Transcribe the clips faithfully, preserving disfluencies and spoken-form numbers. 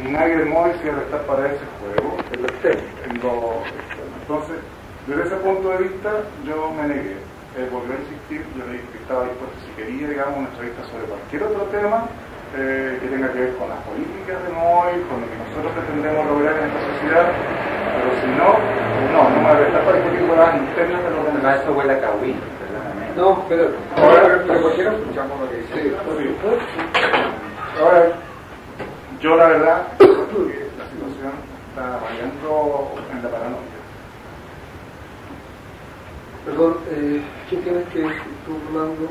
nadie del móvil se iba a prestar para ese juego. Entonces, desde ese punto de vista, yo me negué. Eh, volví a insistir, yo le dije que estaba dispuesto, si quería, digamos, una entrevista sobre cualquier otro tema eh, que tenga que ver con las políticas del móvil, con lo que nosotros pretendemos lograr en esta sociedad, pero si no, no, no me voy a prestar para discutir cosas internas de los demás. No, eso huele a cahuín. No, pero ahora, pero ¿por qué no escuchamos lo que dice? Sí, sí. Ahora, yo la verdad, creo que la situación está variando en la paranoia. Perdón, eh, ¿qué tienes que decir tú, Rolando?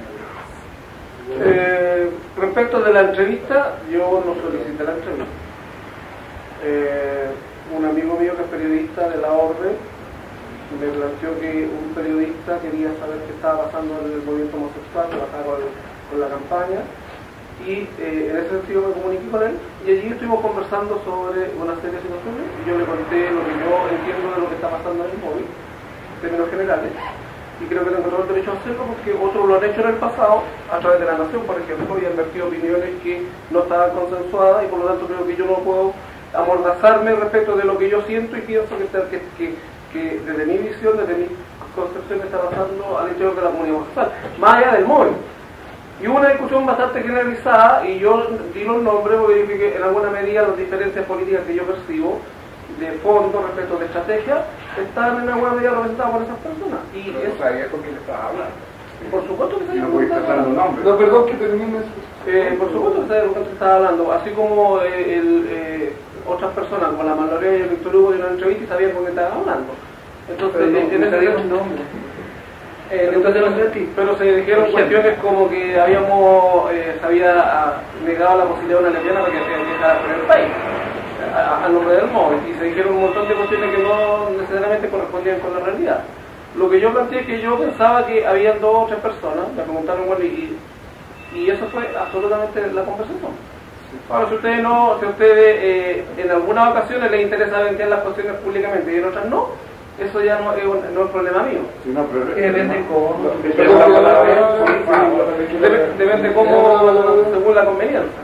Eh, respecto de la entrevista, yo no solicité la entrevista. Eh, un amigo mío que es periodista de la Orde me planteó que un periodista quería saber qué estaba pasando en el movimiento homosexual, trabajaba con, con la campaña, y eh, en ese sentido me comuniqué con él, y allí estuvimos conversando sobre una serie de situaciones, y yo le conté lo que yo entiendo de lo que está pasando en el móvil, en términos generales, y creo que tengo todo el derecho a hacerlo porque otros lo han hecho en el pasado, a través de La Nación, por ejemplo, y han vertido opiniones que no estaban consensuadas, y por lo tanto creo que yo no puedo amordazarme respecto de lo que yo siento y pienso que, que, que, que desde mi visión, desde mi concepción está pasando al interior de la comunidad homosexual, más allá del móvil. Y hubo una discusión bastante generalizada, y yo di los nombres porque dije que en alguna medida las diferencias políticas que yo percibo de fondo respecto de estrategia están en alguna medida representadas por esas personas. Y no es, sabía con quién estaba hablando. por supuesto que se No voy a estar dando nombres. No, perdón, que termine eso. Eh, por supuesto que sabía con quién se estaba hablando, así como eh, el, eh, otras personas, como la Manolea y el Víctor Hugo, dieron una entrevista y sabían con quién estaban hablando. Entonces, pero no, en no ese sabíamos nombre. Eh, entonces, pero se dijeron cuestiones como que habíamos eh, se había negado la posibilidad de una lesbiana para que se dejara por el país al nombre del móvil, y se dijeron un montón de cuestiones que no necesariamente correspondían con la realidad. Lo que yo planteé es que yo pensaba que habían dos o tres personas, me preguntaron, bueno, y, y eso fue absolutamente la conversación. Ahora, si ustedes no, si ustedes eh, en algunas ocasiones les interesa vender las cuestiones públicamente y en otras no, eso ya no es, un, no es problema mío. Sí, no, pero depende cómo, depende depende cómo, según la conveniencia.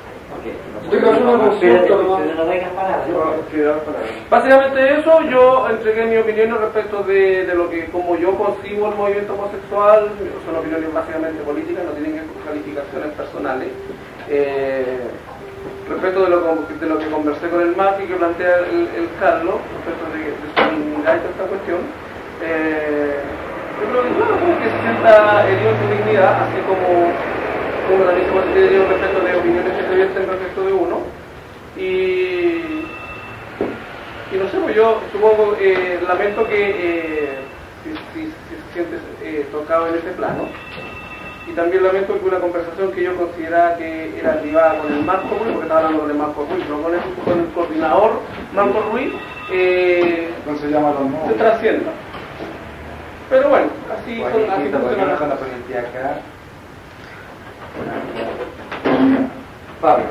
Básicamente eso, yo entregué mi opinión respecto de, de lo que, como yo concibo el movimiento homosexual, son opiniones básicamente políticas, no tienen que ver con calificaciones personales. Eh, respecto de lo, de lo que conversé con el Mati, que plantea el, el Carlos, respecto de, de su dignidad y toda esta cuestión, eh, yo creo que bueno, como que se sienta herido en su dignidad, así como como también se puede decir respecto de opiniones que se vierten respecto de uno, y, y no sé, pues yo supongo, eh, lamento que eh, si, si, si se siente eh, tocado en ese plano, y también lamento que una conversación que yo consideraba que era privada con el Marco Ruiz, porque estaba hablando con el Marco Ruiz, no con el, con el coordinador Marco Ruiz, eh, ¿cómo se llama los nombres? se trascienda. Pero bueno, así, Oye, son, así Quito, ¿por qué funciona no la con la cosa. policía acá? Pablo.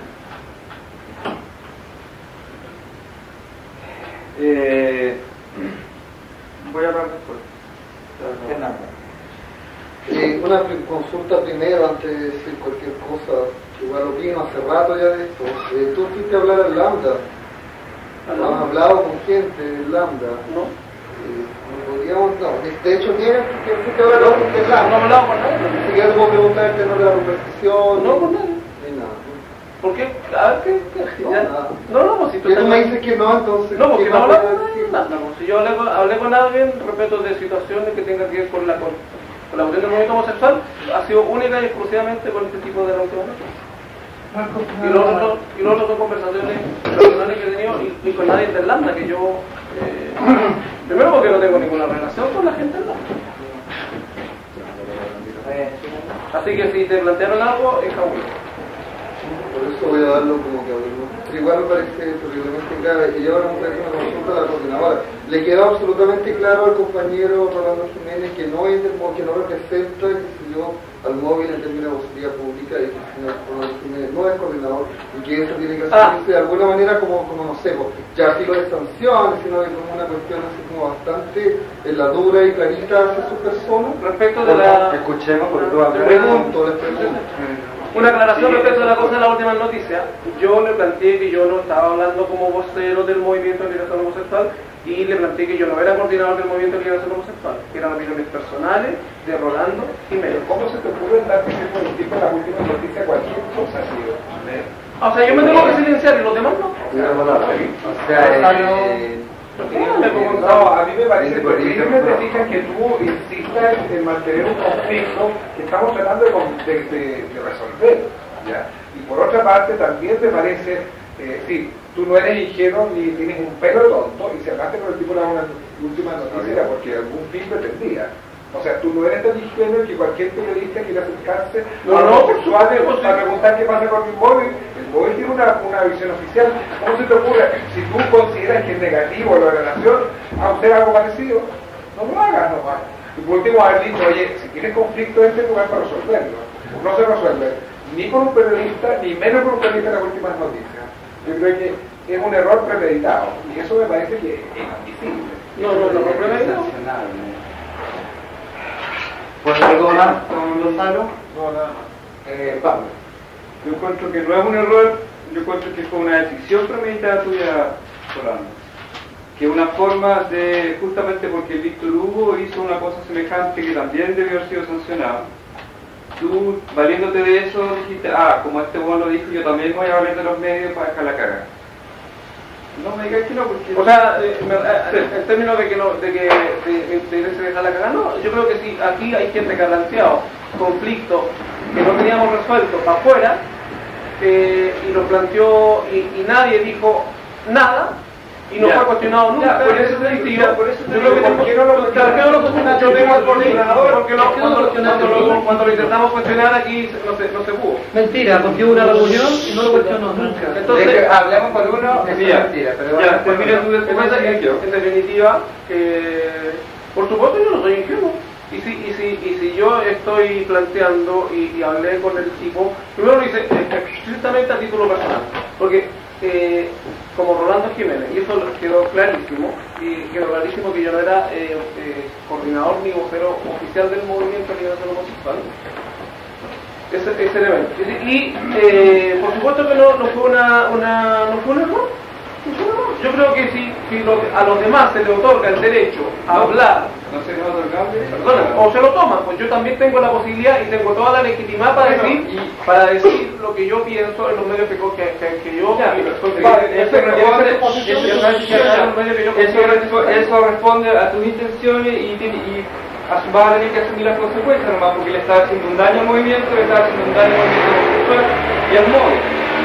Eh, voy a hablar después. Fernando. Eh, una pri- consulta primero antes de decir cualquier cosa, que igual opino hace rato ya de esto. Eh, tú fuiste a hablar al Lambda, has hablado con gente del Lambda. ¿No? Eh, podríamos, no, de hecho tienes que fuiste a hablar con gente del No, no he Lambda. hablado con nadie. Si quieres puedo preguntarte no de la superstición. No, con nadie. Ni nada. ¿Por qué? A ver, ¿qué? qué? No, Ya- nada. no, no, pues si tú Que tú estás- me dices que no, entonces. No, porque ¿qué no más hablaba voy a con decir? nadie. No, si yo hablé con, hablé con alguien respecto de situaciones que tengan que ver con la, con, con la cuestión del movimiento homosexual, ha sido única y exclusivamente con este tipo de relaciones. Y los otros y los otros son conversaciones personales que he tenido y, y con nadie de Irlanda, que yo, eh, primero porque no tengo ninguna relación con la gente de Irlanda. Así que si te plantearon algo, es cabrón. Por eso voy a darlo como que hablemos. Pero igual me parece terriblemente grave. Y ahora me parece una consulta a la coordinadora. Le quedó absolutamente claro al compañero Rolando Jiménez que no es del móvil, que no representa, que se dio al móvil en términos de vocería pública, y que el señor Rolando Jiménez no es coordinador, y que eso tiene que hacerse de alguna manera como, como no sé, pues, ya así lo de sanciones, sino de como una cuestión así como bastante en la dura y clarita hacia su persona. Respecto de la... Escuchemos porque tú Les hablas. pregunto, les pregunto. una aclaración respecto a la cosa de la última noticia. Yo le planteé que yo no estaba hablando como vocero del movimiento de liberación homosexual y le planteé que yo no era coordinador del movimiento de liberación homosexual, que eran opiniones personales de Rolando Jiménez. ¿Cómo se te ocurre dar diciendo el tipo de las últimas noticias cualquier cosa así? O sea, yo me tengo que silenciar y los demás no. O sea, eh, No, a mí me parece que te fijas que tú insistas en mantener un conflicto que estamos tratando de, de, de, de resolver, ¿ya? Y por otra parte también me parece, eh, sí, tú no eres ingenuo ni tienes un pelo tonto, y si hablaste con el tipo de la última noticia era porque algún fin pretendía. O sea, tú no eres tan ingenuo que cualquier periodista quiera acercarse no, a los no, homosexuales no, para preguntar qué pasa con mi móvil. El móvil tiene una, una visión oficial. ¿Cómo se te ocurre? Si tú consideras que es negativo lo de la nación, a hacer algo parecido, no lo hagas nomás. Y por último, haber dicho, oye, si tienes conflicto, este es el lugar para resolverlo. No se resuelve ni con un periodista, ni menos con un periodista de las últimas noticias. Yo creo que es un error premeditado, y eso me parece que es inadmisible. No, no, no, no, premeditado. ¿Puedo algo más con Gonzalo? No, nada más. Eh, Pablo. Yo encuentro que no es un error, yo encuentro que fue una decisión premeditada tuya, Solano. Que una forma de, justamente porque Víctor Hugo hizo una cosa semejante que también debió haber sido sancionado. Tú, valiéndote de eso, dijiste, ah, como este bueno lo dijo, yo también voy a valer de los medios para dejar la caga. No me digas que no, porque... O sea, eh, sí. en términos de que no, de que de, de, de se deja la cagada, no, yo creo que sí, aquí hay gente que ha planteado conflictos que no teníamos resueltos para afuera, eh, y lo planteó, y, y nadie dijo nada, y no ya. fue cuestionado nunca. Ya, por eso te digo, por eso te yo digo, creo que ¿por qué no lo cuestionaste? yo tengo el coordinador, porque lo, ¿por qué no lo cuando, cuestionaste? cuando, lo, cuando lo intentamos cuestionar aquí no se, no se pudo. Mentira, porque hubo una reunión y no lo cuestionó nunca. Entonces, de que hablamos por uno, es Mira, mentira, pero ya, vamos por termina uno. tu después en, y yo. en definitiva, eh, por supuesto yo no soy ingenuo. Y si, y si, y si yo estoy planteando y, y hablé con el tipo, primero lo hice eh, estrictamente a título personal, porque eh, como Rolando Jiménez, y eso quedó clarísimo, y quedó clarísimo que yo no era eh, eh, coordinador ni vocero oficial del movimiento de liberación homosexual. Ese, ese elemento. Y eh, por supuesto que no, no fue una, una no fue un error. No fue un error. Yo creo que si, si lo, a los demás se les otorga el derecho a hablar, ¿No se nos ha otorgado? perdona, o se lo toman, pues yo también tengo la posibilidad y tengo toda la legitimidad para Bueno, decir y- para decir lo que yo pienso en los medios que, que, que, que yo Ya, que- porque que- eso que- responde, que- eso- que- en los medios que yo eso considero respo- necesarios. eso responde a tus intenciones y, tiene- y as- vas a tener que asumir las consecuencias nomás, porque le estás haciendo un daño al movimiento, le estás haciendo un daño al movimiento homosexual y al móvil.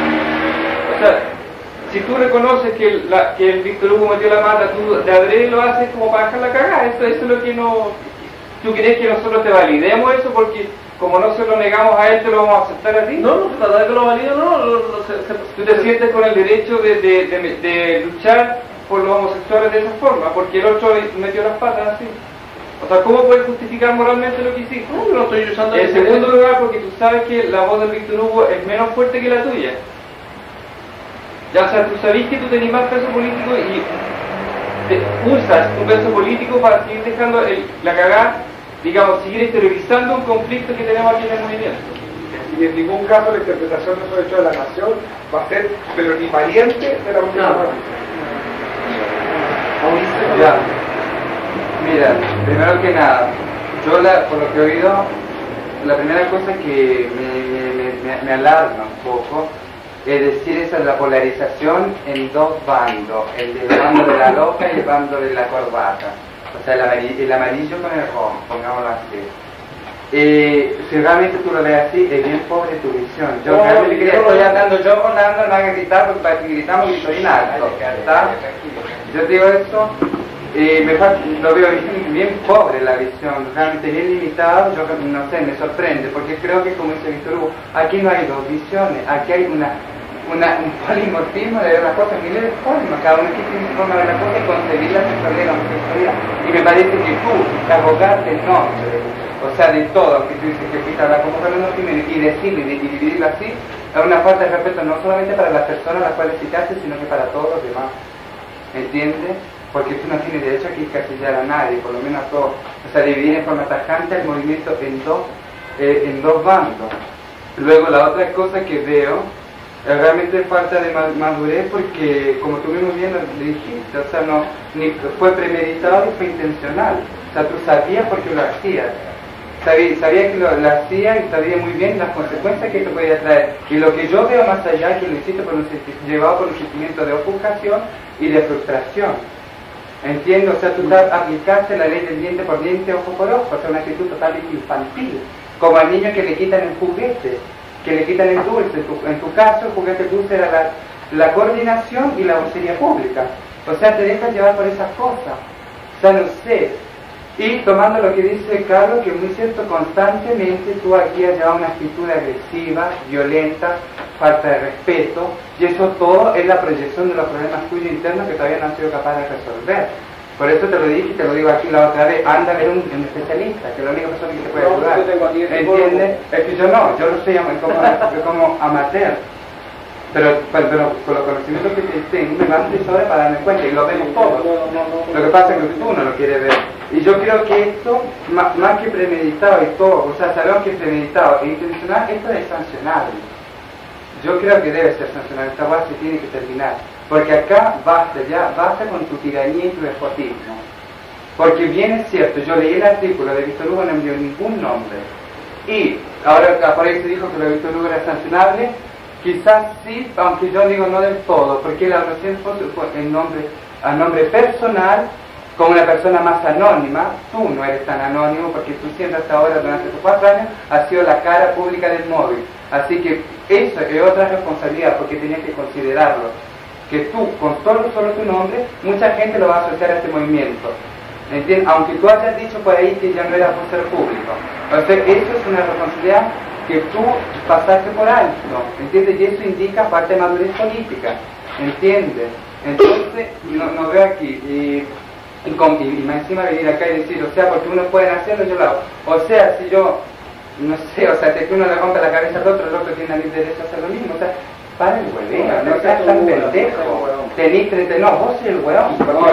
O sea, si tú reconoces que, el- la, que el Víctor Hugo metió la mata, tú de adrede lo haces como para dejar la cagada. Eso, eso es lo que no... ¿Tú crees que nosotros te validemos eso? Porque como no se lo negamos a él, te lo vamos a aceptar a ti. No, no se trata de que lo valide, no, no, no, se, se, Tú te sientes con el derecho de, de, de, de luchar por los homosexuales de esa forma, porque el otro metió las patas así. O sea, ¿cómo puedes justificar moralmente lo que hiciste? no, yo no estoy usando En ese- segundo lugar, porque tú sabes que la voz de Víctor Hugo es menos fuerte que la tuya. Ya, o sea, tú sabes que tú tenés más peso político y te usas tu peso político para seguir dejando el, la cagada, digamos, seguir exteriorizando un conflicto que tenemos aquí en el movimiento. Y en ningún caso la interpretación de esos hechos de la nación va a ser, pero ni pariente de la última No. noticia. Ya. Mira, primero que nada, yo la, por lo que he oído, la primera cosa que me, me, me, me alarma un poco es decir esa de la polarización en dos bandos, el del bando de la loca y el bando de la corbata, o sea el amarillo, el amarillo con el rojo, pongámoslo así. Eh, si realmente tú lo ves así, es bien pobre tu visión. Yo No, realmente yo que no- estoy andando yo con la no hagan gritar porque para que gritamos grito bien alto, ¿está? Yo te digo esto, eh, me fa- lo veo bien, bien pobre la visión, realmente bien limitado, yo no sé, me sorprende, porque creo que como dice Víctor Hugo, aquí no hay dos visiones, aquí hay una, una un polimorfismo de ver las cosas, miles de formas, cada uno tiene su forma de ver las cosas y concebir la sexualidad y la homosexualidad. Y me parece que tú, que abogaste en nombre, o sea, de todo, aunque tú dices que fuiste a hablar como Fernando Jiménez y decirlo y, y dividirlo así, es una falta de respeto no solamente para las personas a las cuales citaste, sino que para todos los demás. ¿Entiendes? Porque tú no tienes derecho a encasillar a nadie, por lo menos a todos. O sea, dividir en forma tajante el movimiento en dos, eh, en dos bandos. Luego la otra cosa que veo es realmente falta de madurez porque, como tú mismo bien lo dijiste, o sea, no, ni fue premeditado ni fue intencional. O sea, tú sabías por qué lo hacías. Sabía, sabía que lo, lo hacía y sabía muy bien las consecuencias que esto podía traer. Y lo que yo veo más allá es que lo hiciste por un, llevado por un sentimiento de ofuscación y de frustración. Entiendo, o sea, tú aplicaste la ley del diente por diente, ojo por ojo, o sea, una actitud totalmente infantil. Como al niño que le quitan el juguete, que le quitan el dulce. En tu, en tu caso, el juguete dulce era la, la coordinación y la vocería pública. O sea, te dejas llevar por esas cosas. O sea, no sé. Y tomando lo que dice Carlos, que es muy cierto, constantemente tú aquí has llevado una actitud agresiva, violenta, falta de respeto, y eso todo es la proyección de los problemas tuyos internos que todavía no han sido capaces de resolver. Por eso te lo dije y te lo digo aquí la otra vez, anda a ver un, un especialista, que es la única persona que te puede ayudar. ¿Entiendes? Es que yo no, yo lo soy como, como amateur. Pero, pero, pero con los conocimientos que tengo me van de sobre para darme cuenta y lo vemos todos. Lo que pasa es que tú no lo quieres ver. Y yo creo que esto, más, más que premeditado y todo, o sea, sabemos que es premeditado e intencional, esto es sancionable. Yo creo que debe ser sancionable, esta cosa se tiene que terminar. Porque acá basta, ya, basta con tu tiranía y tu despotismo. Porque bien es cierto, yo leí el artículo de Víctor Hugo, no envió ningún nombre. Y ahora por ahí se dijo que lo de Víctor Hugo era sancionable. Quizás sí, aunque yo digo no del todo, porque la oración fue en nombre, a nombre personal, como una persona más anónima. Tú no eres tan anónimo porque tú siempre hasta ahora, durante tus cuatro años, has sido la cara pública del móvil. Así que eso es otra responsabilidad, porque tenías que considerarlo. Que tú, con solo, solo tu nombre, mucha gente lo va a asociar a este movimiento. ¿Entiendes? Aunque tú hayas dicho por ahí que ya no era por ser público. O sea, eso es una responsabilidad que tú pasaste por alto, ¿entiendes? Y eso indica parte de madurez política, ¿entiendes? Entonces, no, no veo aquí, y, y, con, y, y más encima venir acá y decir, o sea, porque unos pueden hacerlo, yo lo hago. O sea, si yo, no sé, o sea, que uno le rompe la cabeza al otro, el otro tiene el derecho a hacer lo mismo, o sea, para el hueveo, no seas tan pendejo. Tenís treinta, no, vos sos el hueón. O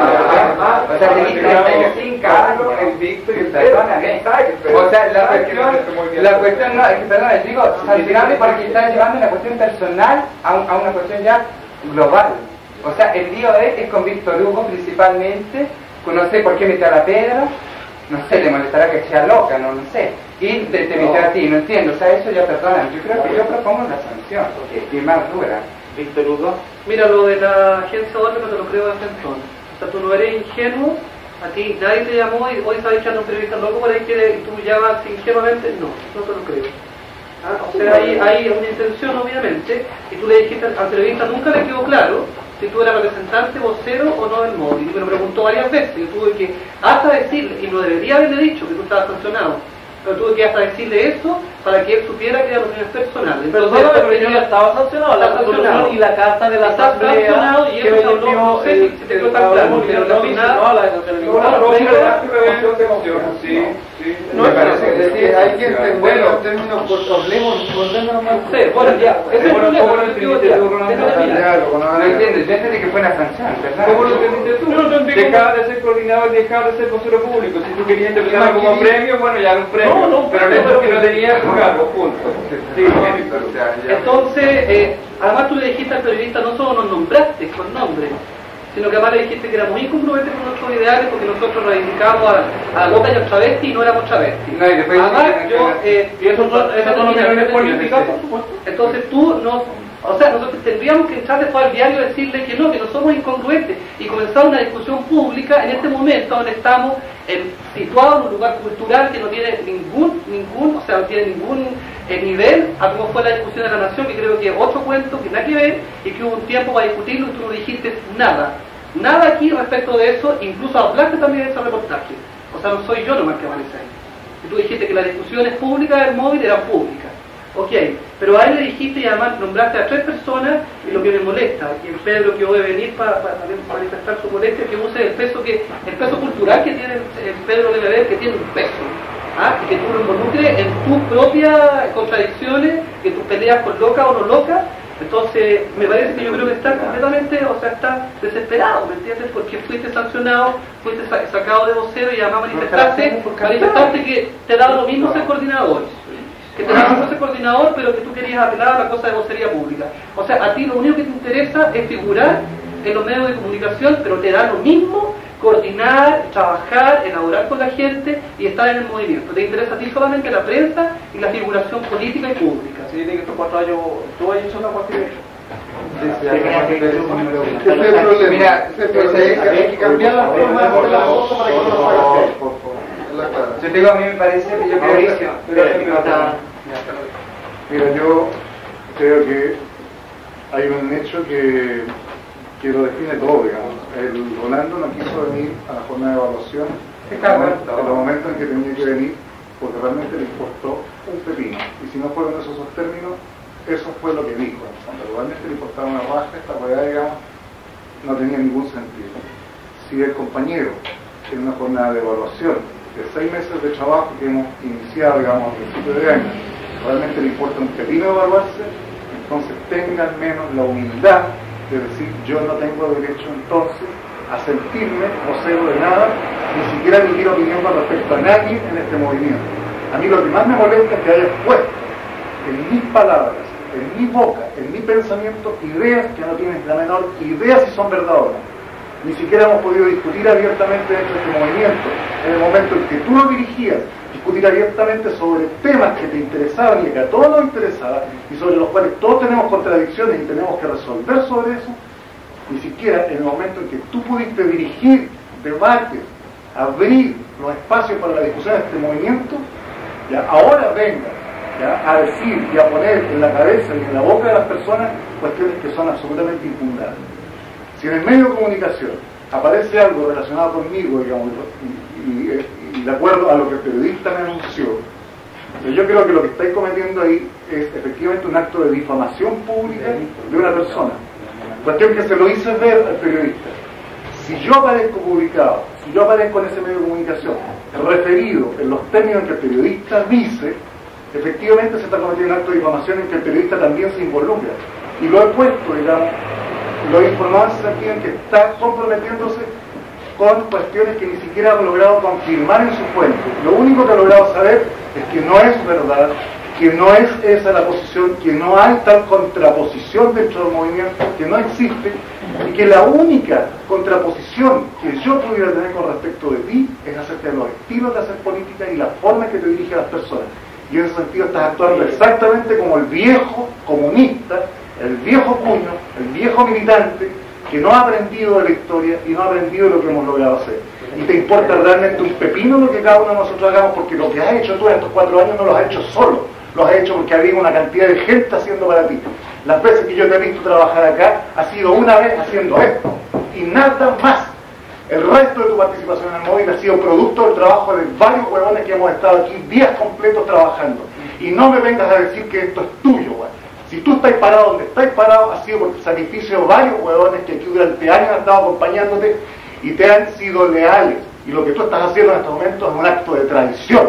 sea, tenís treinta y cinco años. El Víctor y el Perdóname. O sea, la cuestión, la cuestión no, es que, perdón, les digo, sancionable porque están llevando una cuestión personal a, un, a una cuestión ya global. O sea, el lío es, es con Víctor Hugo principalmente, no sé por qué metió a la Pedro, no sé, le molestará que sea loca, no, no sé. Y te, te metió a ti, no entiendo, o sea, eso ya perdonan. Yo creo que yo propongo una sanción, y más dura. Víctor Hugo. Mira, lo de la agencia Orbe no te lo creo de frentón. O sea, tú no eres ingenuo, a ti nadie te llamó y hoy sabes que anda un periodista loco por ahí que tú llamas ingenuamente, no, no te lo creo. ¿Ah? O sea, hay, hay una intención obviamente, y tú le dijiste al periodista, nunca le quedó claro si tú eras representante, vocero o no del móvil, y me lo preguntó varias veces, y tuve que hasta decirle, y no debería haberle dicho que tú estabas sancionado, pero tuve que hasta decirle eso para que él supiera que eran opiniones personales. Pero solo pero yo ya estaba sancionado, la resolución y la carta de la asamblea sancionado y eso se habló, no sé si te quedó tan claro, pero no vi nada. Sí, sí. No, me parece que hay que entender los términos, pues hablemos, volvemos a sí, bueno, ya, ese es el problema. No entiendes, yo entendí que fue una sanción, ¿verdad? ¿Cómo lo entendiste tú? No, no entendí. Dejaba de ser coordinador y dejaba de ser vocero público. Si tú querías interpretarlo como premio, bueno, ya era un premio. No, no, pero eso que no tenía cargo, punto. Sí, entonces, eh, además tú le dijiste al periodista, no solo nos nombraste con nombre, sino que además le dijiste que éramos incongruentes con nuestros ideales porque nosotros reivindicábamos a, a la loca y al travesti y no éramos travesti. No, y después además, yo, eh, y eso son esas son opiniones políticas, por supuesto. Entonces tú no, o sea, nosotros tendríamos que entrar después al diario y decirle que no, que no somos incongruentes y comenzar una discusión pública en este momento donde estamos en, situados en un lugar cultural que no tiene ningún, ningún, o sea, no tiene ningún eh, nivel a cómo fue la discusión de la nación, que creo que es otro cuento que nada que ver y que hubo un tiempo para discutirlo y tú no dijiste nada. Nada aquí respecto de eso, incluso hablaste también de ese reportaje. O sea, no soy yo nomás que aparece ahí. Y tú dijiste que las discusiones públicas del móvil eran públicas. Ok, pero ahí le dijiste y además nombraste a tres personas y lo que me molesta, y el Pedro que debe venir para, para manifestar su molestia, que use el peso que el peso cultural que tiene el Pedro debe ver, que tiene un peso. ¿Ah? Y que tú lo involucres en tus propias contradicciones, que tú peleas con loca o no loca. Entonces, me parece que yo creo que estás completamente, o sea, estás desesperado, ¿me entiendes? Porque fuiste sancionado, fuiste sacado de vocero y además manifestaste, manifestaste que te daba lo mismo ser coordinador. que te daban ese coordinador, pero que tú querías apelar a la cosa de vocería pública. O sea, a ti lo único que te interesa es figurar en los medios de comunicación, pero te da lo mismo coordinar, trabajar, elaborar con la gente y estar en el movimiento. Te interesa a ti solamente la prensa y la figuración política y pública. Así que estos cuatro años tú has hecho una cuestión. Mira, hay que cambiar la forma de hacer la foto para que no nos haga Yo te digo, a mí me parece que yo creo que... Mira, yo creo que hay un hecho que, que lo define todo, digamos. El Rolando no quiso venir a la jornada de evaluación en los momentos en que tenía que venir, porque realmente le importó un pepino. Y si no fueron esos dos términos, eso fue lo que dijo. Cuando realmente le importaba una raja, esta hueá, digamos, no tenía ningún sentido. Si el compañero tiene una jornada de evaluación de seis meses de trabajo que hemos iniciado, digamos, a principios de año, realmente le importa un pepino evaluarse, entonces tengan menos la humildad de decir, yo no tengo derecho entonces a sentirme vocero de nada, ni siquiera emitir opinión con respecto a nadie en este movimiento. A mí lo que más me molesta es que haya puesto en mis palabras, en mi boca, en mi pensamiento, ideas que no tienen la menor idea si son verdad o no. Ni siquiera hemos podido discutir abiertamente dentro de este movimiento, en el momento en que tú lo dirigías, discutir abiertamente sobre temas que te interesaban y que a todos nos interesaban, y sobre los cuales todos tenemos contradicciones y tenemos que resolver sobre eso. Ni siquiera en el momento en que tú pudiste dirigir debates, abrir los espacios para la discusión de este movimiento, ya ahora venga ya, a decir y a poner en la cabeza y en la boca de las personas cuestiones que son absolutamente infundadas. Si en el medio de comunicación aparece algo relacionado conmigo, digamos, y, y, y de acuerdo a lo que el periodista me anunció, yo creo que lo que estáis cometiendo ahí es efectivamente un acto de difamación pública de una persona. Cuestión que se lo hice ver al periodista. Si yo aparezco publicado, si yo aparezco en ese medio de comunicación, referido en los términos que el periodista dice, efectivamente se está cometiendo un acto de difamación en que el periodista también se involucra. Y lo he puesto, digamos, lo he informado en ese sentido en que está comprometiéndose con cuestiones que ni siquiera ha logrado confirmar en su fuente. Lo único que ha logrado saber es que no es verdad, que no es esa la posición, que no hay tal contraposición dentro del movimiento, que no existe, y que la única contraposición que yo pudiera tener con respecto de ti es acerca de los estilos de hacer política y la forma en que te dirige a las personas. Y en ese sentido estás actuando exactamente como el viejo comunista, el viejo puño, el viejo militante, que no ha aprendido de la historia y no ha aprendido de lo que hemos logrado hacer. Y te importa realmente un pepino lo que cada uno de nosotros hagamos, porque lo que has hecho tú en estos cuatro años no lo has hecho solo, lo has hecho porque había una cantidad de gente haciendo para ti. Las veces que yo te he visto trabajar acá, ha sido una vez haciendo esto, y nada más. El resto de tu participación en el móvil ha sido producto del trabajo de varios huevones que hemos estado aquí días completos trabajando. Y no me vengas a decir que esto es tuyo, güey. Si tú estás parado donde estás parado, ha sido por el sacrificio de varios huevones que aquí durante años han estado acompañándote y te han sido leales. Y lo que tú estás haciendo en estos momentos es un acto de traición.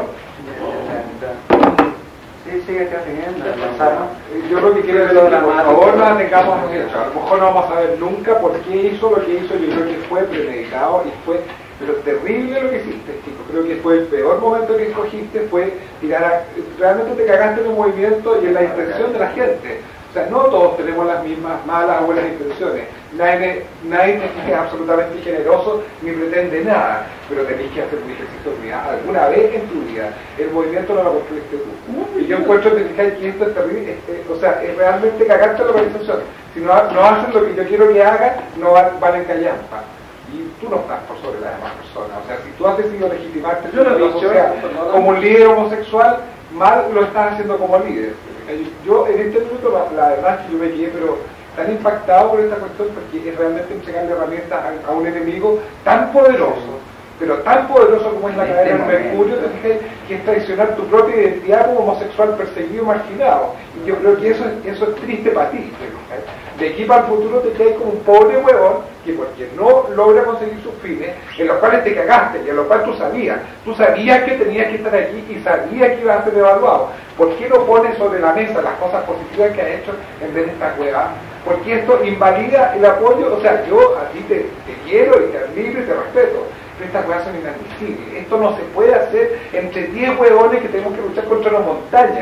Sí, sigue teniendo. Yo lo que quiero es que por favor no tengamos hecho. A lo mejor no vamos a ver nunca por qué hizo lo que hizo. Yo creo que fue premeditado y fue pero terrible lo que hiciste, chicos. Creo que fue el peor momento que escogiste, fue tirar a, realmente te cagaste en el movimiento y en la intención de la gente. O sea, no todos tenemos las mismas malas o buenas intenciones. Nadie, nadie es absolutamente generoso ni pretende nada, pero tenés que hacer un ejercicio de unidad alguna vez en tu vida. El movimiento no lo construiste tú. Y yo encuentro que que esto es terrible, es, o sea, es realmente cagarte en la organización. Si no, no hacen lo que yo quiero que hagan, no van, van en callampa. Y tú no estás por sobre las demás personas. O sea, si tú has decidido legitimarte yo lo he dicho, o sea, como un líder homosexual, mal lo estás haciendo como líder. Yo en este minuto la, la verdad es que yo me quedé pero tan impactado por esta cuestión porque es realmente entregarle herramientas a, a un enemigo tan poderoso, pero tan poderoso como es la cadena del mercurio, que es traicionar tu propia identidad como homosexual perseguido, marginado. Y yo creo que eso es, eso es triste para ti. De aquí para el futuro te quedas como un pobre huevón que porque no logra conseguir sus fines, en los cuales te cagaste y en los cuales tú sabías, tú sabías que tenías que estar aquí y sabías que ibas a ser evaluado. ¿Por qué no pones sobre la mesa las cosas positivas que has hecho en vez de esta hueva? Porque esto invalida el apoyo. O sea, yo a ti te, te quiero y te admiro y te respeto, pero estas huevas son inadmisibles. Esto no se puede hacer entre diez huevones que tenemos que luchar contra una montaña.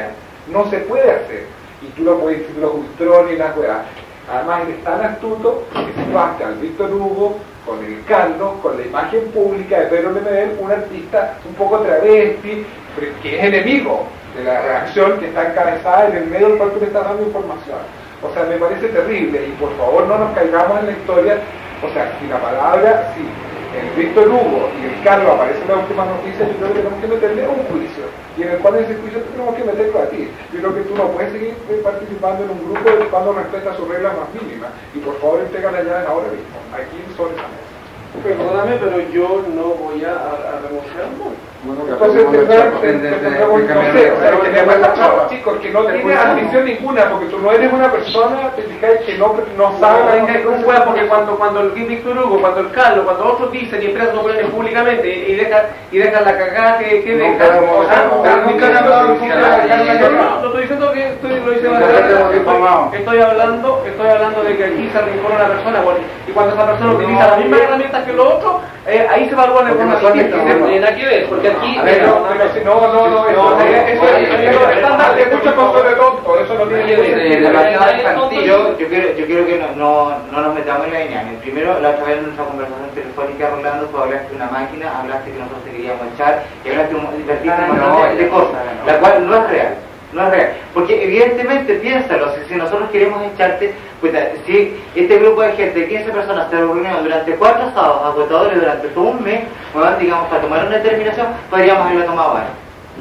no se puede hacer. Y tú lo puedes decir los ultrones y las weas. Además eres tan astuto que situaste al Víctor Hugo con el Carlos, con la imagen pública de Pedro Lemebel, un artista un poco travesti, pero que es enemigo de la reacción que está encabezada en el medio del cual tú le estás dando información. O sea, me parece terrible y por favor no nos caigamos en la historia. O sea, si la palabra, si el Víctor Hugo y el Carlos aparecen en la última noticia, yo creo que tenemos que meterle un juicio. Y en el cual ese juicio tenemos que meterlo a ti. Yo creo que tú no puedes seguir participando en un grupo cuando respeta sus reglas más mínimas. Y por favor entrega las llaves ahora mismo, aquí sobre esa mesa. Perdóname, pero yo no voy a, a, a renunciar al mundo. Bueno, Entonces tendrás, no sé, o sea, que me pasa, chicos, que no tiene ambición ninguna, porque tú no eres una persona, te fijáis, que no, no sabe. No, no, porque cuando, cuando el Víctor Hugo, cuando el Carlos, cuando otros dicen y empresas lo ponen públicamente y dejan, y dejan la cagada que, que dejan, o sea, nunca han hablado de no estoy diciendo que estoy, lo hice más grande, estoy hablando, estoy hablando de que aquí se arrincona una persona, bueno, y cuando esa persona utiliza las mismas herramientas que lo otro, eh, ahí se evalúa de forma distinta, no tiene nada que ver, porque aquí a ver, no, pero si no, no, no, eso es estándar de muchas cosas de tonto, eso no tiene que ver. Demasiado infantil. Yo, yo quiero, yo quiero que no, no, no nos metamos en la dinámica. Primero, la otra vez en nuestra conversación telefónica, Rolando, tú hablaste de una máquina, hablaste que nosotros te queríamos echar, y hablaste de un montón de cosas, la cual no es real. No es real, porque evidentemente piénsalo, si, si nosotros queremos echarte, pues si este grupo de gente de quince personas se reunieron durante cuatro sábados agotadores durante todo un mes, bueno, digamos, para tomar una determinación, podríamos haberla tomado ahora.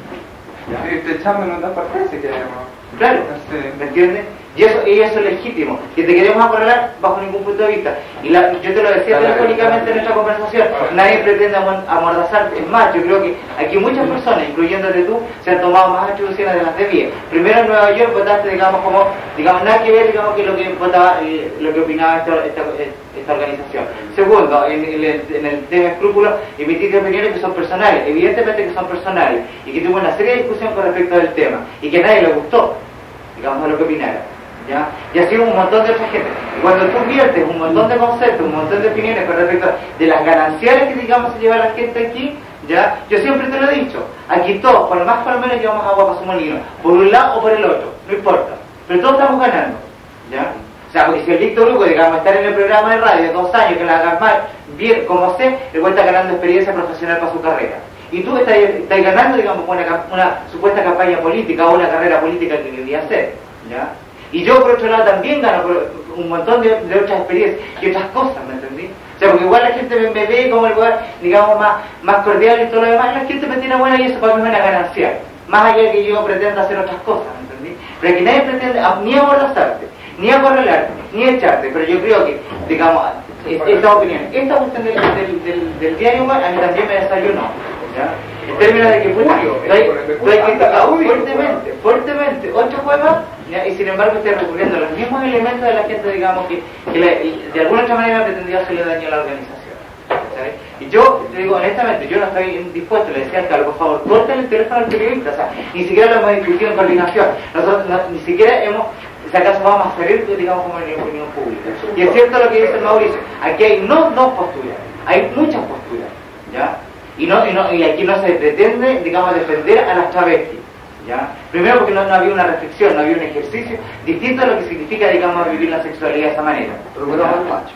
Si te echamos en otra parte, si queremos. Claro, ¿me entiendes? Y eso, y eso es legítimo, que te queremos acorralar bajo ningún punto de vista. Y la, yo te lo decía telefónicamente en nuestra conversación, nadie pretende amordazarte. Es más, yo creo que aquí muchas personas, incluyéndote tú, se han tomado más atribuciones de las debidas. Primero en Nueva York votaste, digamos, como, digamos, nada que ver, digamos, que lo que votaba, eh, lo que opinaba esta, esta, esta organización. Segundo, en, en, el, en el tema escrúpulo, emitiste opiniones que son personales, evidentemente que son personales, y que tuvo una serie de discusiones con respecto al tema, y que a nadie le gustó, digamos, a lo que opinara. ¿Ya? Y así un montón de otra gente. Y cuando tú viertes un montón de conceptos, un montón de opiniones con respecto de las gananciales que, digamos, se lleva la gente aquí, ¿ya? Yo siempre te lo he dicho, aquí todos, por lo más por lo menos, llevamos agua para su molino, por un lado o por el otro, no importa, pero todos estamos ganando, ¿ya? O sea, porque si el Víctor Hugo, digamos, estar en el programa de radio de dos años, que la hagas mal, bien, como sé, le cuesta ganando experiencia profesional para su carrera. Y tú estás, estás ganando, digamos, una, una supuesta campaña política o una carrera política que quería hacer, ¿ya? Y yo, por otro lado, también gano un montón de, de otras experiencias y otras cosas, ¿me entendí? O sea, porque igual la gente me, me ve como el lugar, digamos, más, más cordial y todo lo demás, y la gente me tiene buena y eso para mí es una ganancia. Más allá de que yo pretenda hacer otras cosas, ¿me entendí? Pero aquí nadie pretende ni amordazarte, ni acorralarte, ni echarte, pero yo creo que, digamos, esta opinión, esta cuestión del, del, del, del diario, a mí también me desayunó, ¿ya? En términos de que, puta, estoy criticado fuertemente, fuertemente, ocho juegas, y sin embargo estoy recurriendo a los mismos elementos de la gente, digamos, que, que la, de alguna otra manera pretendió hacerle daño a la organización, ¿sabes? Y yo, te digo honestamente, yo no estoy dispuesto, le decía al Carlos, por favor, corten el teléfono al periodista, o sea, ni siquiera lo hemos discutido en coordinación, nosotros no, ni siquiera hemos, si acaso vamos a salir, digamos, como en la opinión pública. Y es cierto lo que dice Mauricio, aquí hay no dos posturas, hay muchas posturas, ¿ya? Y, no, y, no, y aquí no se pretende, digamos, defender a las travestis, ¿ya? Primero porque no, no había una reflexión, no había un ejercicio distinto a lo que significa, digamos, vivir la sexualidad de esa manera. Pero bueno, al macho.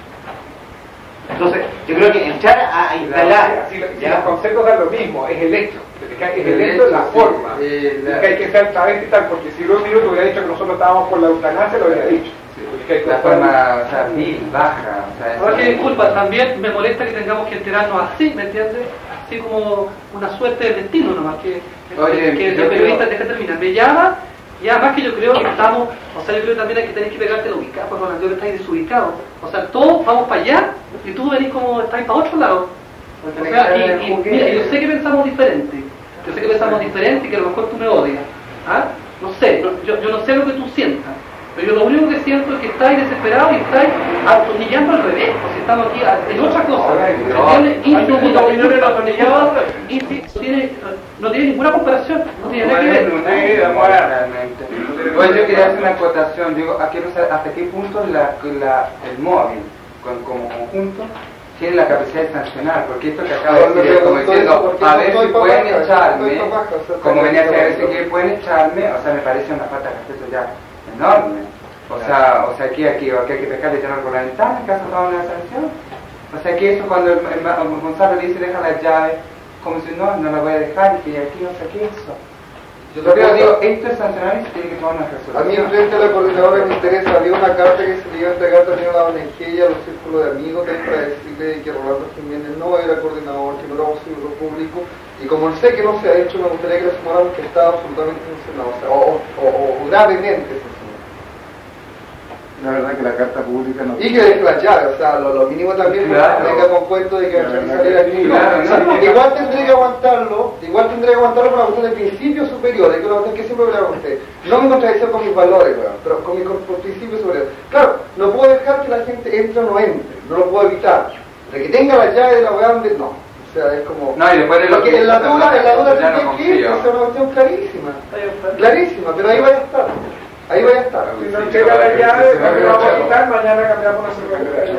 Entonces, yo creo que entrar a, a instalar... Si, si los conceptos dan lo mismo, es el hecho. Es el hecho, la forma. Eh, la... Que hay que ser travesti y tal, porque si luego te hubiera dicho que nosotros estábamos por la eutanasia, lo hubiera dicho. La forma, o sea, vil, baja, o sea... Ahora que disculpa, también me molesta que tengamos que enterarnos así, ¿me entiendes? Así como una suerte de destino nomás, que, Oye, que, que el periodista deja terminar. Me llama, y además que yo creo que estamos, o sea, yo creo que también hay que tener que pegarte la ubicada, porque Rolando, que estáis desubicados. O sea, todos vamos para allá, y tú venís como, estáis para otro lado. O sea, y, y mira, yo sé que pensamos diferente, yo sé que pensamos diferente y que a lo mejor tú me odias. ¿Ah? No sé, no, yo, yo no sé lo que tú sientas. Pero yo lo único que siento es que estáis desesperados y estáis atornillando al revés, porque estamos aquí en otra cosa. No tiene ninguna comparación, no tiene nada que ver. Pues yo quería hacer una acotación, digo, quiero saber hasta qué punto la, la, el móvil con, como conjunto tiene la capacidad de sancionar, porque esto que acaba Ahora de me decir, como pregunto diciendo, eso, porque a no ver estoy si pa' pueden baja, echarme, estoy pa' baja, o sea, como venía a también decir no- que pueden echarme, o sea, me parece una falta de respeto ya enorme. O sea, o sea, aquí, aquí, o aquí hay que pescar y echar por la ventana en caso de tomar una sanción. O sea, que eso cuando el, el, el Gonzalo le dice deja las llaves, como si no, no la voy a dejar, y que aquí no sé qué es eso. Yo creo, digo, esto es sancionar y se tiene que tomar una resolución. A mí, frente a la coordinadora me interesa, había una carta que se le iba a entregar también a la O N G y a los círculos de amigos de para decirle que Rolando Jiménez no era coordinador, que no era un círculo público, y como sé que no se ha hecho, me gustaría que le sumáramos que estaba absolutamente sancionado, o sea, o, o, o gravemente sancionado. La verdad que la carta pública no... Y que deje las llaves, o sea, lo, lo mínimo también, Claro. venga con cuento de que Claro, va a salir aquí. claro, O sea, no, no. igual tendré que aguantarlo, igual tendré que aguantarlo por una cuestión de principios superiores, que es una cuestión que siempre hablaba con usted. No en contradicción con mis valores, weón, pero con mis con principios superiores. Claro, no puedo dejar que la gente entre o no entre, no lo puedo evitar. De que tenga las llaves de la weá donde no. O sea, es como... No, y después de lo Porque que en la hizo, duda, en la duda ya no tendría que ir, confío. o sea, una cuestión clarísima. Clarísima, pero ahí vaya a estar. Ahí vaya a estar. Si no llega la llave, no vamos a quitar, mañana cambiamos la secretaria.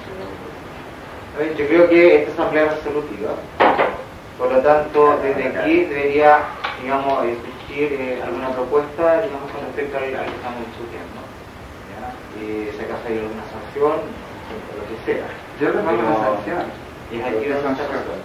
A ver, yo creo que esta asamblea es resolutiva, por lo tanto, desde aquí debería, digamos, eh, surgir eh, alguna propuesta, digamos, con respecto al, al que estamos discutiendo. ¿Ya? Eh, si acaso hay alguna sanción, o lo que sea. Yo no tengo una sanción. Y es aquí donde está la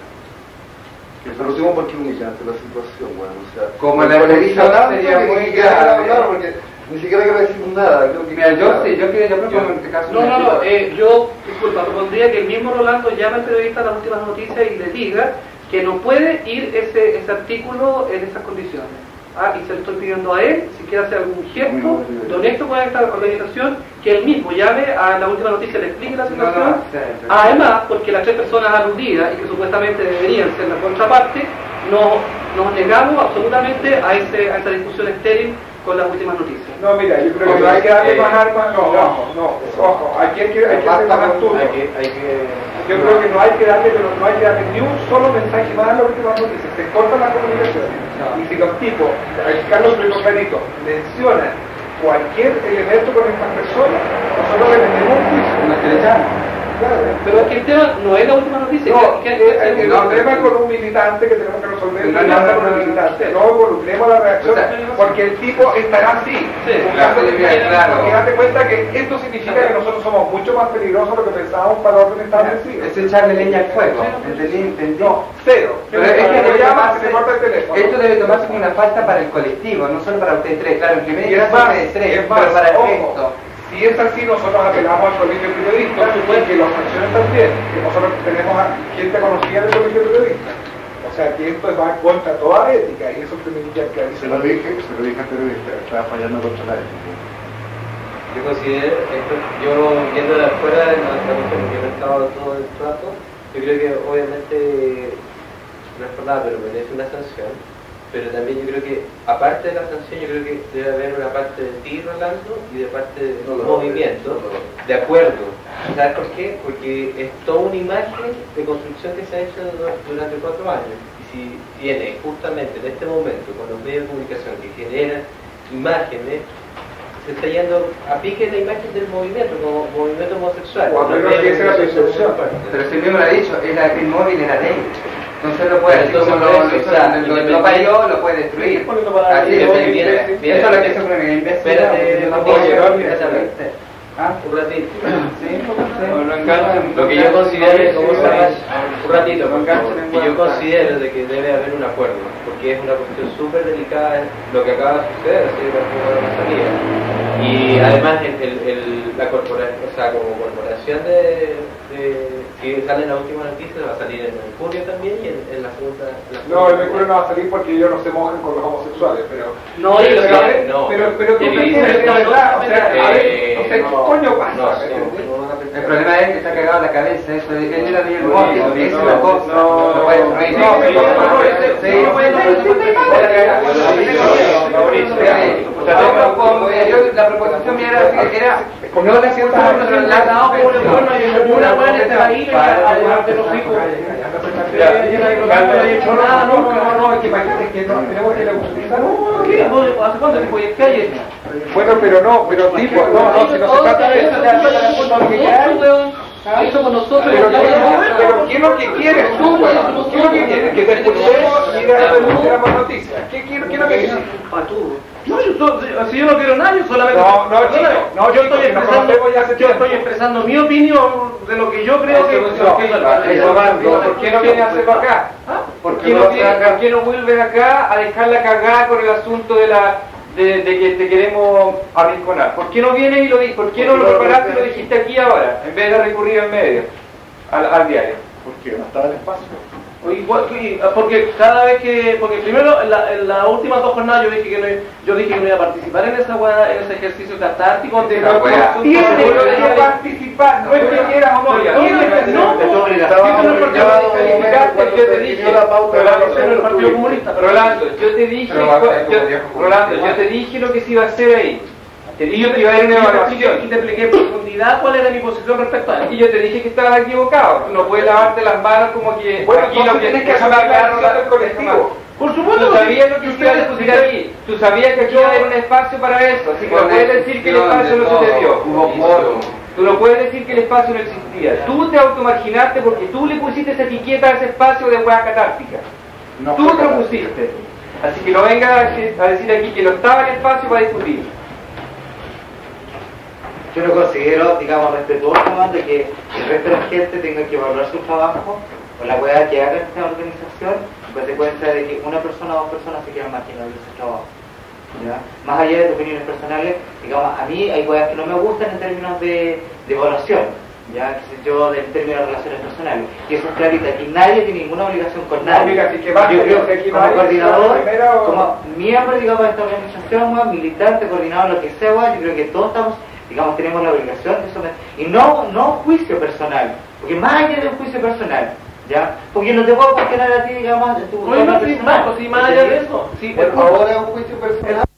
Que se lo digo porque es humillante la situación, bueno, o sea... Como me la polariza elección tanto sería que muy ni siquiera quiero grave. hablar porque ni siquiera quiero decir nada, creo que... Mira, yo sí, yo quiero, yo propongo en este caso... No, no, no, eh, yo, disculpa, propondría que el mismo Rolando llame al periodista a las últimas noticias y le diga que no puede ir ese, ese artículo en esas condiciones. Ah, y se lo estoy pidiendo a él, si quiere hacer algún gesto de honesto con esta organización, que él mismo llame a la última noticia, le explique la situación. No, no, sí, sí. Además, porque las tres personas aludidas y que supuestamente deberían ser la contraparte, no, nos negamos absolutamente a, ese, a esa discusión estéril con las últimas noticias. No, mira, yo creo que no hay que darle más armas, no, ojo, no, ojo, aquí hay que, hay que hacer más astuto. Hay que, hay que... Yo creo que no hay que darle, pero no hay que darle ni un solo mensaje más a las últimas noticias, se corta la comunicación. Y si los tipos, el Carlos Luis Clarito, mencionan cualquier elemento con estas personas, nosotros le metemos un juicio. Una que le llaman. Claro. Pero es que el tema no es la última noticia. No, que- eh, que- eh, que- el no, problema no, con un militante que tenemos que resolver no, no, no, no, no, con el no, militante, no. no involucremos la reacción, O sea, porque el tipo estará así. Sí, un claro, caso de sí, crimen, claro. porque date cuenta que esto significa que nosotros somos mucho más peligrosos de lo que pensábamos para el orden establecido. Es echarle leña al fuego. ¿Entendí? ¿Entendí? No, cero. Pero es que Cuando debe llamas, tomarse- se te corta el teléfono. esto debe tomarse como una falta para el colectivo, no solo para ustedes tres. Claro, en primera Y es instancia más, ustedes tres, es más, pero para el ojo, resto. si es así, nosotros apelamos al colegio de periodistas y que los sanciones también, que nosotros tenemos a gente conocida del colegio de periodistas. O sea, que esto va contra toda la ética y eso tiene que quedar Se lo dije, se lo dije al periodista, estaba fallando contra la ética. Yo considero, esto, yo viendo de afuera de nuestra cuestión que no he estado todo el rato, yo creo que obviamente no es por nada, pero merece una sanción. Pero también yo creo que, aparte de la sanción, yo creo que debe haber una parte de ti, Rolando, y de parte del No, no, movimiento, no, no. de acuerdo. ¿Sabes por qué? Porque es toda una imagen de construcción que se ha hecho durante cuatro años. Y si viene justamente en este momento con los medios de comunicación que generan imágenes, se está yendo a pique la imagen del movimiento, como movimiento homosexual. O a menos que esa sea la intención. Pero si el mismo lo ha dicho, es la, el móvil era ley. Entonces lo puede, así Entonces, como lo, por lo, eso, hizo, o sea, lo, lo, lo independiente- parió, lo puede destruir. Así es, Bien, bien, eso bien. es lo que hizo con el imbécil. Espérate, no Matías, puedo- espérate. ¿Ah? Un ratito. Sí, No lo enganchan. Lo que yo considero, ¿cómo se llama? Un ratito, Lo por enganchan favor. en Que yo buena considero de que debe haber un acuerdo, porque es una cuestión súper delicada lo que acaba de suceder, así que tampoco de la salida. Y además el, el, el- la corporación, o sea, como corporación de, de que sale en la última noticia, va a salir en el Mercurio también y en, en la segunda. en la No, segunda- el Mercurio no va a salir porque ellos no se mojan con los homosexuales, pero... No, pero, y- pero, a ver, no. pero, pero tú Y- me entiendes, de verdad, o sea, a ver, o sea, ¿qué no, coño pasa? no, ¿Me entiendes? no, no van a pensar. El problema es que está cagado la cabeza, eso, él era bien No, móvil, no, esa es no, la cosa, no, no puede destruir. no, Sí, no, no, no, sí, no, bueno, yo propongo, yo, la proposición mía era, era no le siento la no, por el bono y una buena en este país para de los hijos. No he hecho nada, no, no, no, es que imagínate que no, tenemos que utilizar. ¿Qué? ¿Hace cuánto tiempo? ¿Qué hay hecho? Bueno, pero no, pero tipo, no, no, si no se trata de eso, Todo, weón. ¿Ah? Eso con nosotros. Pero, pero, pero ¿qué es lo que quieres tú? ¿Qué es lo que quieres? Que te escuchemos y damos noticias. ¿Qué, qué, qué es lo que quieres? No, yo, so- si yo no quiero nada, yo solamente... No, no, chico, no, yo chico, estoy que nos expresando, conocemos ya hace yo tiempo. estoy expresando mi opinión de lo que yo creo que... Eso, eso, ¿por qué no viene a hacerlo acá? ¿Por qué no, viene, ¿Por qué no vuelves acá a dejarla cagada con el asunto de la de, de que te queremos arrinconar? ¿Por qué no vienes y lo dices? ¿Por qué no lo preparaste y lo dijiste aquí ahora, en vez de recurrir al medio, al, al diario? Porque no estaba el espacio. O igual que- porque cada vez que, porque primero en, la, en las últimas dos jornadas yo dije que no, yo dije que no iba a participar en esa weá, en ese ejercicio catártico de Esa weá. Tienes que participar, no es que quieras o no. Oiga, Tienes que no, no. no, Estaba no, no, obligado, no, cuando yo te se dije, definió la pauta de la Rolando, elección el Partido Comunista. Rolando, yo te dije, Pero va a ser yo- como viejo Rolando, comunista. yo te dije lo que se iba a hacer ahí. Te Y dije yo que te, iba a haber una y yo te expliqué, y evaluación. te expliqué en profundidad cuál era mi posición respecto a Y eso. yo te dije que estabas equivocado. Tú no puedes lavarte las manos como que Bueno, aquí lo entonces que tienes que déjame asumir la hablar, decisión del déjame- colectivo. Por supuesto, Tú sabías lo que que se iba a ustedes- discutir aquí. Tú sabías que aquí iba a haber un espacio para eso. Así que no puedes decir que el espacio no se te dio. Tú no puedes decir que el espacio no existía. Tú te automarginaste porque tú le pusiste esa etiqueta a ese espacio de hueá catártica. No Tú fue te lo capaz. pusiste. Así que no vengas a decir, a decir aquí que no estaba el espacio para discutir. Yo lo considero, digamos, respetuoso más de que el resto de la gente tenga que evaluar su trabajo o la hueá que haga esta organización en consecuencia de que una persona o dos personas se quieran marginar de ese trabajo. ¿Ya? Más allá de tus opiniones personales, digamos, a mí hay hueás que no me gustan en términos de, de evaluación, ya, qué sé yo, en términos de relaciones personales. Y eso es clarito, aquí nadie tiene ninguna obligación con nadie. Obliga, así que basta, Yo creo que que aquí como nadie coordinador, sea la primera o- como miembro, digamos, de esta organización, weón, militante, coordinador, lo que sea, weón, yo creo que todos estamos, digamos, tenemos la obligación de someter, y no, no juicio personal, porque más allá de un juicio personal, ¿ya? Porque no te puedo cuestionar a ti, digamos, de tu Oye, forma no, sí, personal. Marco, sí, más allá de eso. Sí, Por favor, es un juicio personal.